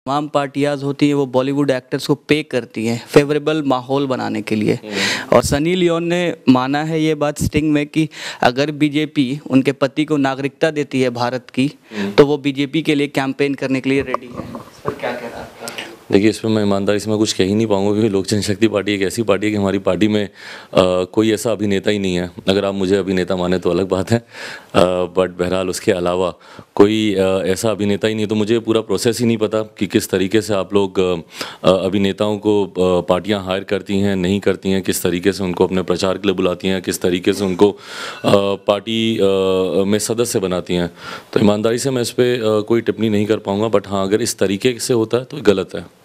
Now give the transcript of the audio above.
तमाम पार्टियाँ होती हैं वो बॉलीवुड एक्टर्स को पे करती हैं फेवरेबल माहौल बनाने के लिए। और सनी लियोन ने माना है ये बात स्टिंग में कि अगर बीजेपी उनके पति को नागरिकता देती है भारत की तो वो बीजेपी के लिए कैंपेन करने के लिए रेडी है। इस पर क्या कहना है आपका? देखिए, इसमें मैं ईमानदारी से मैं कुछ कह ही नहीं पाऊंगा, क्योंकि लोक जनशक्ति पार्टी एक ऐसी पार्टी है कि हमारी पार्टी में कोई ऐसा अभिनेता ही नहीं है। अगर आप मुझे अभिनेता माने तो अलग बात है, बट बहरहाल उसके अलावा कोई ऐसा अभिनेता ही नहीं। तो मुझे पूरा प्रोसेस ही नहीं पता कि किस तरीके से आप लोग अभिनेताओं को पार्टियां हायर करती हैं, नहीं करती हैं, किस तरीके से उनको अपने प्रचार के लिए बुलाती हैं, किस तरीके से उनको पार्टी में सदस्य बनाती हैं। तो ईमानदारी से मैं इस पर कोई टिप्पणी नहीं कर पाऊँगा, बट हाँ, अगर इस तरीके से होता है तो गलत है।